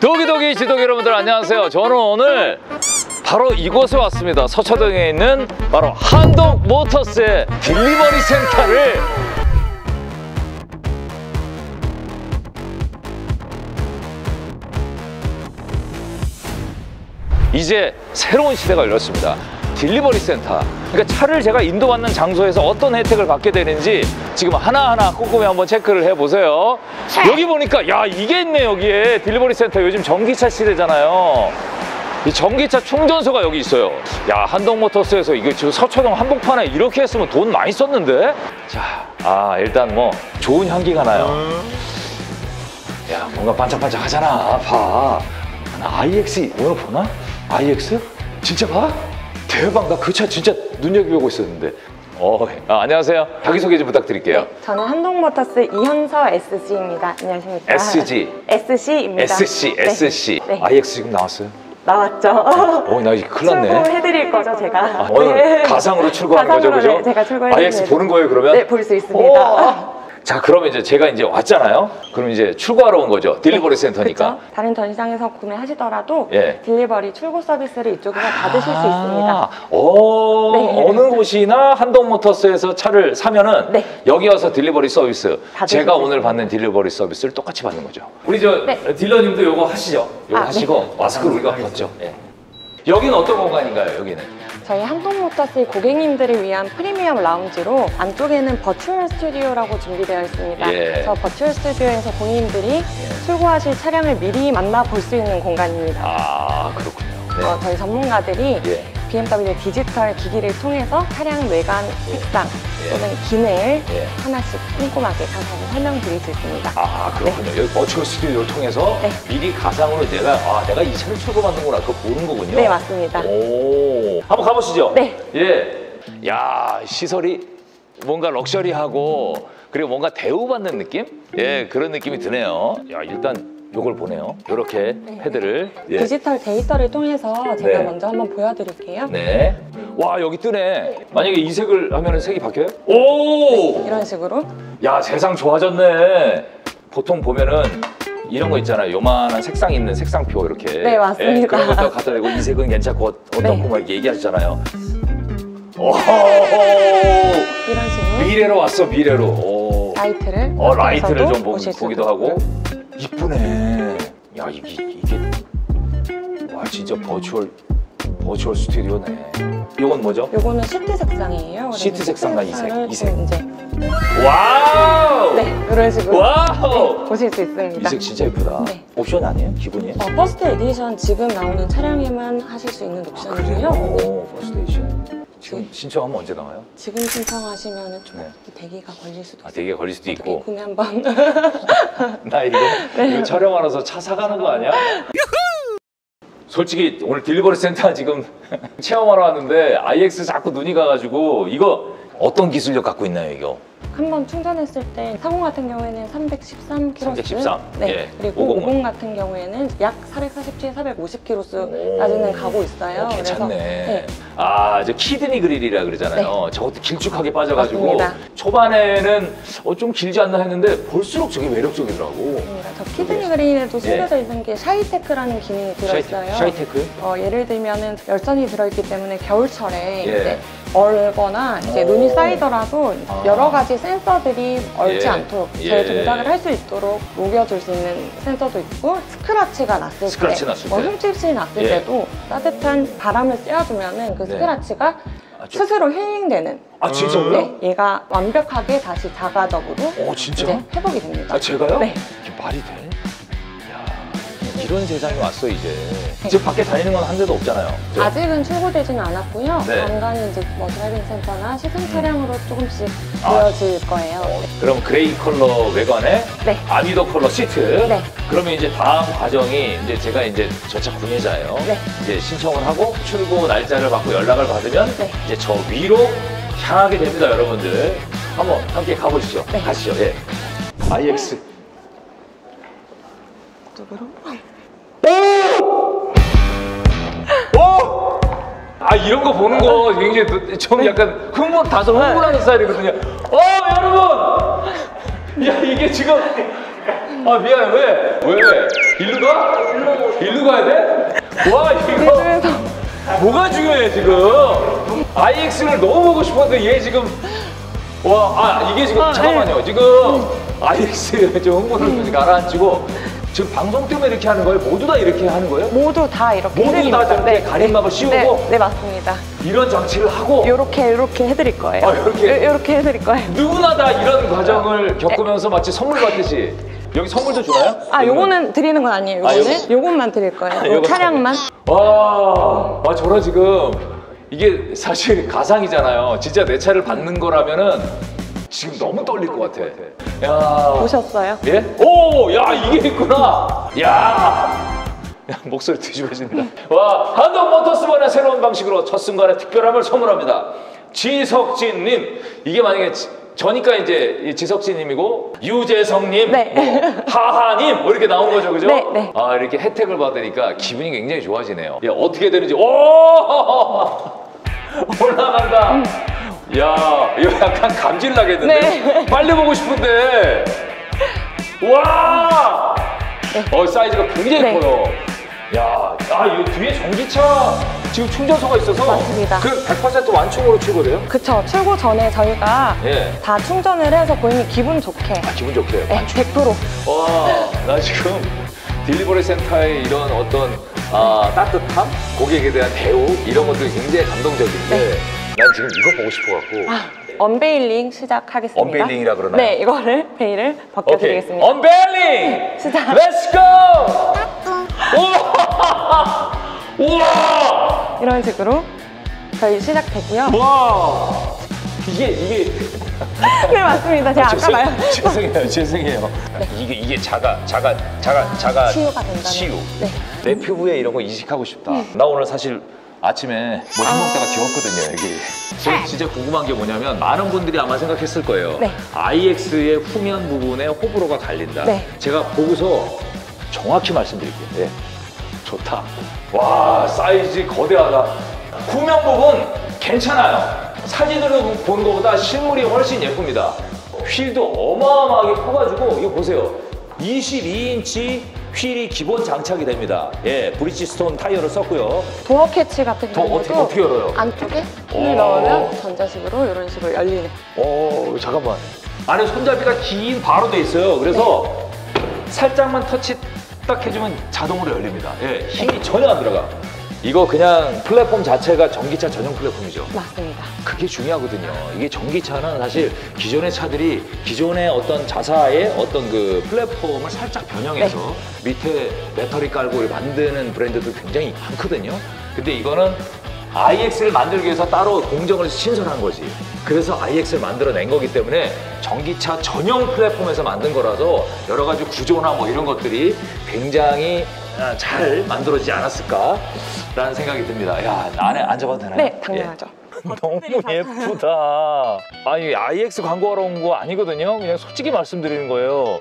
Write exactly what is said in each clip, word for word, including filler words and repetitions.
도기도기 지도기 여러분들 안녕하세요. 저는 오늘 바로 이곳에 왔습니다. 서초동에 있는 바로 한동모터스의 딜리버리 센터를 이제 새로운 시대가 열렸습니다. 딜리버리 센터. 그러니까 차를 제가 인도받는 장소에서 어떤 혜택을 받게 되는지 지금 하나하나 꼼꼼히 한번 체크를 해보세요. 여기 보니까 야 이게 있네. 여기에 딜리버리 센터. 요즘 전기차 시대잖아요. 이 전기차 충전소가 여기 있어요. 야 한동모터스에서 이거 지금 서초동 한복판에 이렇게 했으면 돈 많이 썼는데. 자, 아 일단 뭐 좋은 향기가 나요. 야 뭔가 반짝반짝 하잖아. 봐. 나 아이엑스 오늘 보나? 아이엑스? 진짜 봐? 대박. 나 그 차 진짜 눈여겨보고 있었는데. 어, 아, 안녕하세요. 자기소개 좀 부탁드릴게요. 네, 저는 한동모터스 이현서 에스지입니다. 안녕하십니까. 에스지. 에스씨입니다. 에스씨, 네. 에스씨. 네. 아이엑스 지금 나왔어요? 나왔죠. 어, 나 이제 큰일 났네. 출고해드릴 거죠, 제가. 아, 오늘 네. 가상으로 출고하는 거죠, 가상으로, 그죠? 네, 제가 출고해드립니다. 아이엑스 보는 거예요, 그러면? 네, 볼 수 있습니다. 자, 그러면 이제 제가 이제 왔잖아요. 그럼 이제 출고하러 온 거죠. 딜리버리 네, 센터니까. 그쵸? 다른 전시장에서 구매하시더라도 예. 딜리버리 출고 서비스를 이쪽에서 받으실 수 있습니다. 오, 네. 어느 곳이나 한동모터스에서 차를 사면은 네. 여기 와서 딜리버리 서비스. 받으실 제가 수 오늘 있습니다. 받는 딜리버리 서비스를 똑같이 받는 거죠. 우리 저 네. 딜러님도 요거 하시죠. 요거 아, 하시고 네. 마스크를 우리가 벗죠. 예. 여기는 어떤 공간인가요? 여기는? 저희 한동모터스 고객님들을 위한 프리미엄 라운지로 안쪽에는 버추얼 스튜디오라고 준비되어 있습니다. 예. 그래서 버추얼 스튜디오에서 고객님들이 예. 출고하실 차량을 미리 만나볼 수 있는 공간입니다. 아, 그렇군요. 네. 어, 저희 전문가들이 예. 비엠더블유 디지털 기기를 통해서 차량 외관, 색상 예. 또는 기능을 예. 하나씩 꼼꼼하게 가사로 설명드릴 수 있습니다. 아, 그렇군요. 여기 버추얼 스튜디오를 통해서 네. 미리 가상으로 내가 아, 내가 이 차를 출고받는구나. 그거 보는 거군요. 네, 맞습니다. 오, 한번 가보시죠. 네. 예. 야, 시설이 뭔가 럭셔리하고 그리고 뭔가 대우받는 느낌? 예, 그런 느낌이 드네요. 야, 일단 요걸 보네요. 요렇게 네. 패드를. 예. 디지털 데이터를 통해서 제가 네. 먼저 한번 보여드릴게요. 네. 와, 여기 뜨네. 만약에 이 색을 하면 색이 바뀌어요? 오! 이런 식으로. 야, 세상 좋아졌네. 보통 보면은 이런 거 있잖아요. 요만한 색상 있는 색상표 이렇게. 네, 맞습니다. 예, 그런 것도 갖다 대고 이 색은 괜찮고 어떻고 네. 막 이렇게 얘기하시잖아요. 오! 이런 식으로. 미래로 왔어, 미래로. 오. 라이트를. 어, 라이트를 좀 보, 보실 수 보기도 있고요. 하고. 이쁘네. 야, 이게, 이게. 와, 진짜 버추얼, 버추얼 스튜디오네. 이건 뭐죠? 요거는 시트 색상이에요. 시트 색상과 이 색, 색상을 이 색. 좀 이제 와우! 네, 이런 식으로 와우! 네, 보실 수 있습니다. 이 색 진짜 예쁘다. 네. 옵션 아니에요? 기본이에요? 어, 퍼스트 에디션 지금 나오는 차량에만 하실 수 있는 옵션이고요. 네. 오, 퍼스트 에디션. 지금 신청하면 언제 나와요? 지금 신청하시면 좀 네. 대기가 걸릴 수도 아, 있어요. 대기가 걸릴 수도 어떻게 있고. 구매 한번. 나 이거, 이거 촬영하면서 차 사가는 거 아니야? 솔직히 오늘 딜리버리 센터 지금 체험하러 왔는데 아이엑스 자꾸 눈이 가가지고 이거 어떤 기술력 갖고 있나요, 이거? 한번 충전했을 때 사십 같은 경우에는 삼백십삼 킬로미터. 삼백십삼? 네. 예. 그리고 오십은? 오십 같은 경우에는 약 사백사십칠, 사백오십 오. 킬로미터까지는 가고 있어요. 어, 괜찮네. 그래서, 네. 아, 저 키드니 그릴이라 그러잖아요. 저것도 길쭉하게 빠져가지고 맞습니다. 초반에는 어, 좀 길지 않나 했는데 볼수록 저게 매력적이더라고. 맞습니다. 저 키드니 그린에도 숨겨져 있는 게 샤이테크라는 기능이 들어있어요. 예. 샤이테크? 어, 예를 들면은 열선이 들어있기 때문에 겨울철에 예. 이제 얼거나 이제 오. 눈이 쌓이더라도 아. 여러 가지 센서들이 얼지 예. 않도록 제 예. 동작을 할 수 있도록 녹여줄 수 있는 센서도 있고 스크라치가 났을 스크래치 때, 났을 뭐 때. 흠집이 났을 예. 때도 따뜻한 바람을 쐬어주면은 그 네. 스크라치가 아, 좀- 스스로 힐링되는. 아, 진짜요? 네, 얘가 완벽하게 다시 자가적으로 오, 진짜? 이제 회복이 됩니다. 아, 제가요? 네. 이게 말이 돼? 야, 이런 세상이 왔어, 이제. 이제 밖에 다니는 건 한 대도 없잖아요. 그죠? 아직은 출고되지는 않았고요. 네. 간간히 이제 뭐 드라이빙 센터나 시승 차량으로 조금씩 아. 보여질 거예요. 어, 그럼 그레이 컬러 외관에 네. 아미도 컬러 시트. 네. 그러면 이제 다음 과정이 이제 제가 이제 저 차 구매자예요. 네. 이제 신청을 하고 출고 날짜를 받고 연락을 받으면 네. 이제 저 위로 향하게 됩니다, 여러분들. 한번 함께 가보시죠. 네. 가시죠. 예. 아이엑스. 쪽으로. 오! 아, 이런 거 보는 거 굉장히 좀 약간 흥분, 다소 흥분하는 스타일이거든요. 어, 여러분! 야, 이게 지금 아 미안해 왜? 왜? 일로 가? 일로 가야 돼? 와 이거 그래서 뭐가 중요해 지금? 아이엑스를 너무 보고 싶었는데 얘 지금 와 아 이게 지금 아, 잠깐만요 지금 아이엑스 좀 홍보를 좀 가라앉히고 지금 방송 때문에 이렇게 하는 거예요? 모두 다 이렇게 하는 거예요? 모두 다 이렇게 모두 다 해드립니다. 저렇게 가림막을 씌우고? 네, 네 맞습니다. 이런 장치를 하고 요렇게 요렇게 해드릴 거예요. 아, 요렇게? 요, 요렇게 해드릴 거예요. 누구나 다 이런 과정을 겪으면서 마치 선물 받듯이 여기 선물도 주나요? 아 요거는 드리는 건 아니에요. 아, 요거는 요거? 요것만 드릴 거예요. 요 요거 차량만. 와, 아, 저는 지금 이게 사실 가상이잖아요. 진짜 내 차를 받는 거라면은 지금 너무 떨릴 것 같아. 야, 보셨어요? 예? 오, 야 이게 있구나. 야. 야, 목소리 뒤집어진다. 와, 한동 모터스번의 새로운 방식으로 첫 순간의 특별함을 선물합니다. 지석진님, 이게 만약에 지, 저니까 이제 이 지석진님이고 유재성님, 네. 뭐 하하님 뭐 이렇게 나온 거죠, 그죠? 네, 네. 아 이렇게 혜택을 받으니까 기분이 굉장히 좋아지네요. 야, 어떻게 되는지, 오, 올라간다. 음. 야, 이거 약간 감질 나겠는데? 네. 빨리 보고 싶은데. 와, 네. 어 사이즈가 굉장히 네. 커요. 야, 아, 이 뒤에 전기차 지금 충전소가 있어서 맞습니다. 그 백 퍼센트 완충으로 출고돼요? 그쵸. 출고 전에 저희가 예. 다 충전을 해서 고객님 기분 좋게. 아, 기분 좋게. 네, 백 퍼센트. 와, 나 지금 딜리버리 센터의 이런 어떤 아, 따뜻함, 고객에 대한 대우 이런 것들이 굉장히 감동적인데 네. 난 지금 이거 보고 싶어갖고. 아, 언베일링 시작하겠습니다. 언베일링이라 그러나요? 네, 이거를 베일을 벗겨드리겠습니다. 언베일링! 시작. 렛츠 고! 우와! 우와! 이런 식으로 저희 시작되고요. 와! 이게 이게 네, 맞습니다. 제가 아까 말 죄송해요, 죄송해요. 이게 이게 자가 자가 자가 자가 치유가 된다는. 치유. 네. 내 피부에 이런 거 이식하고 싶다. 나 오늘 사실 아침에 뭐 밥 먹다가 지웠거든요, 여기. 저 진짜 궁금한 게 뭐냐면 많은 분들이 아마 생각했을 거예요. 네. 아이엑스의 후면 부분에 호불호가 갈린다. 네. 제가 보고서 정확히 말씀드릴게요. 예. 좋다. 와, 사이즈 거대하다. 후면 부분 괜찮아요. 사진으로 본 것보다 실물이 훨씬 예쁩니다. 휠도 어마어마하게 커가지고 이거 보세요. 이십이 인치 휠이 기본 장착이 됩니다. 예, 브리지스톤 타이어를 썼고요. 도어 캐치 같은 더 경우도 어떻게 어떻게 열어요? 안쪽에 오. 힘을 넣으면 전자식으로 이런 식으로 열리는. 어, 잠깐만. 안에 손잡이가 긴 바로 돼 있어요. 그래서 살짝만 터치 딱 해주면 자동으로 열립니다. 예, 힘이 전혀 안 들어가. 이거 그냥 플랫폼 자체가 전기차 전용 플랫폼이죠. 맞습니다. 그게 중요하거든요. 이게 전기차는 사실 기존의 차들이 기존의 어떤 자사의 어떤 그 플랫폼을 살짝 변형해서 밑에 배터리 깔고 만드는 브랜드도 굉장히 많거든요. 근데 이거는 아이엑스를 만들기 위해서 따로 공정을 신설한 거지. 그래서 아이엑스를 만들어낸 거기 때문에 전기차 전용 플랫폼에서 만든 거라서 여러 가지 구조나 뭐 이런 것들이 굉장히 잘 만들어지지 않았을까라는 생각이 듭니다. 야, 안에 앉아봐도 되나요? 네, 당연하죠. 예. 너무 예쁘다. 아니, 아이엑스 광고하러 온 거 아니거든요. 그냥 솔직히 말씀드리는 거예요.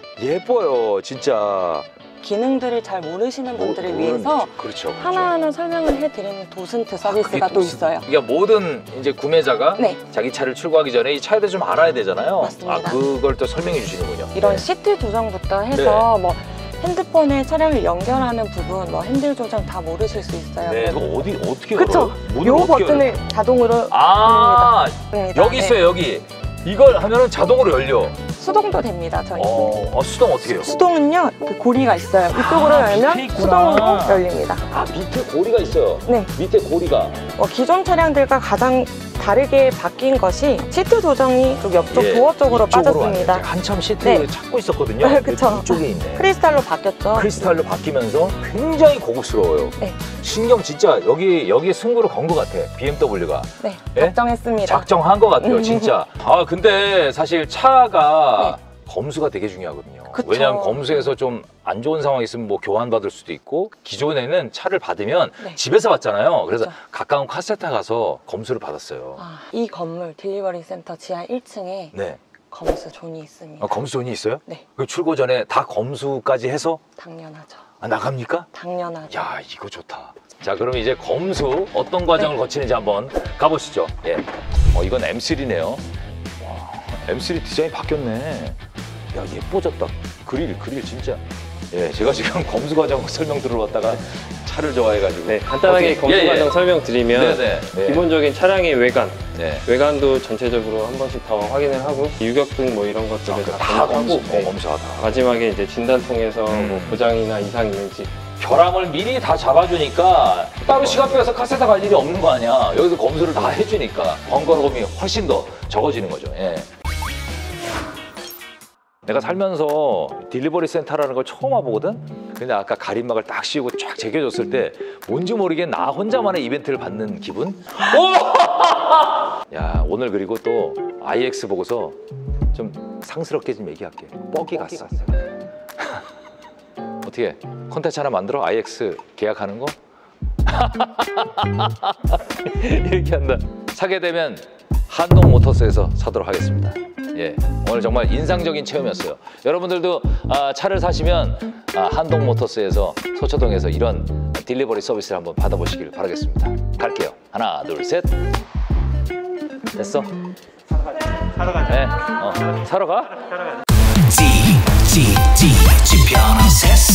예뻐요, 진짜. 기능들을 잘 모르시는 분들을 모- 위해서 모르는- 그렇죠, 그렇죠. 하나하나 설명을 해드리는 도슨트 서비스가 그게 또 무슨- 있어요. 그러니까 모든 이제 구매자가 네. 자기 차를 출고하기 전에 이 차에 대해 좀 알아야 되잖아요. 맞습니다. 아, 그걸 또 설명해 주시는군요. 이런 네. 시트 조정부터 해서 뭐 핸드폰에 차량을 연결하는 부분, 뭐 핸들 조정 다 모르실 수 있어요. 네, 이거 어디 어떻게 그쵸? 열어요? 문을 요 어떻게 버튼을 열어요? 자동으로 아, 누릅니다. 여기 네. 있어요, 여기. 이걸 하면은 자동으로 열려. 수동도 됩니다, 저희. 어, 어, 수동 어떻게 해요? 수동은요, 그 고리가 있어요. 이쪽으로 아, 밑에 열면 있구나. 수동으로 열립니다. 아, 밑에 고리가 있어요. 네. 밑에 고리가. 어, 기존 차량들과 가장 다르게 바뀐 것이 시트 조정이 쪽 옆쪽 예, 도어 쪽으로 이쪽으로 빠졌습니다. 왔네. 한참 시트 네. 찾고 있었거든요. 네, 그쵸. 이쪽에 있네. 크리스탈로 바뀌었죠. 크리스탈로 바뀌면서 굉장히 고급스러워요. 네. 신경 진짜 여기 여기에 승부를 건 것 같아. 비엠더블유가 네, 예? 작정했습니다. 작정한 것 같아요, 음. 진짜. 아 근데 사실 차가 검수가 되게 중요하거든요. 네. 그쵸. 왜냐하면 검수에서 좀 안 좋은 상황이 있으면 뭐 교환 받을 수도 있고 기존에는 차를 받으면 네. 집에서 받잖아요. 그래서 그쵸. 가까운 카센터 가서 검수를 받았어요. 아, 이 건물 딜리버리 센터 지하 일 층에 네. 검수 존이 있습니다. 아, 검수존이 있어요? 네, 그 출고 전에 다 검수까지 해서 당연하죠. 아, 나갑니까? 당연하죠. 야, 이거 좋다. 자, 그럼 이제 검수 어떤 과정을 네. 거치는지 한번 가보시죠. 예. 어, 이건 엠 쓰리네요. 와, 엠 쓰리 디자인이 바뀌었네. 야, 예뻐졌다. 그릴, 그릴 진짜. 예, 제가 지금 검수 과정 설명 들어봤다가 차를 좋아해가지고. 네, 간단하게 어떻게- 검수 예, 예. 과정 설명드리면 네네. 네. 기본적인 차량의 외관, 네. 외관도 전체적으로 한 번씩 더 확인을 하고 유격등 뭐 이런 것들을 다, 다 검수하고 검수, 네. 어, 검수하다. 마지막에 이제 진단 통해서 음. 뭐 고장이나 이상 있는지 벼랑을 미리 다 잡아주니까 따로 시간 빼서 카세타 갈 일이 없는 거 아니야. 여기서 검수를 다 해주니까 번거로움이 훨씬 더 적어지는 거죠. 예. 내가 살면서 딜리버리 센터라는 걸 처음 와보거든? 근데 아까 가림막을 딱 씌우고 쫙 제껴줬을 때 뭔지 모르게 나 혼자만의 이벤트를 받는 기분? 오! 야, 오늘 그리고 또 아이엑스 보고서 좀 상스럽게 좀 얘기할게. 뻑이 갔어. 어떻게 콘텐츠 하나 만들어? 아이엑스 계약하는 거? 이렇게 한다. 사게 되면 한동 모터스에서 사도록 하겠습니다. 예, 오늘 정말 인상적인 체험이었어요. 여러분들도 아, 차를 사시면 아, 한동 모터스에서 서초동에서 이런 딜리버리 서비스를 한번 받아보시길 바라겠습니다. 갈게요. 하나, 둘, 셋. 됐어? 사러 가자. 네, 어, 사러 가? D, D, D, 집 변한 세상